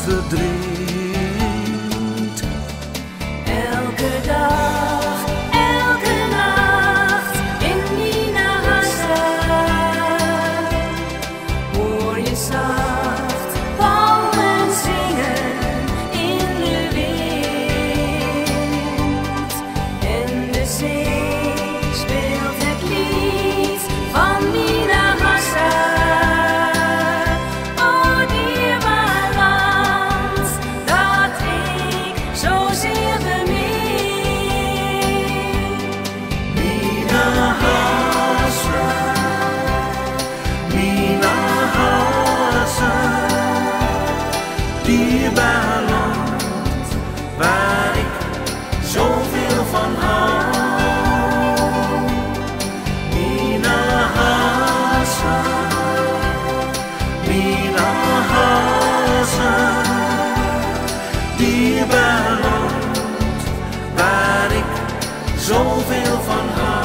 verdriet. Elke dag, elke nacht in Minahassa hoor je zacht palmen zingen in de wind. En de zee speelt het lied van Minahassa. Oh, dierbaar land dat ik zozeer bemin. Minahassa, Minahassa, dierbaar land waar ik zoveel van hou. Minahassa, Minahassa, dierbaar land waar ik zoveel van hou.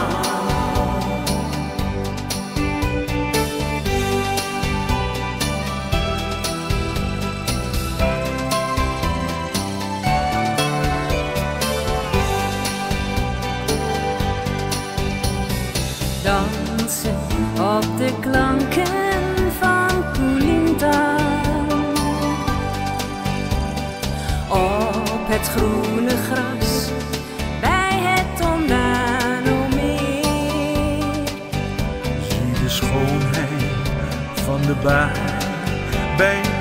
Dansen op de klanken van Koelintaal. Op het groene gras bij het Tondano-meer. Zie de schoonheid van de baai bij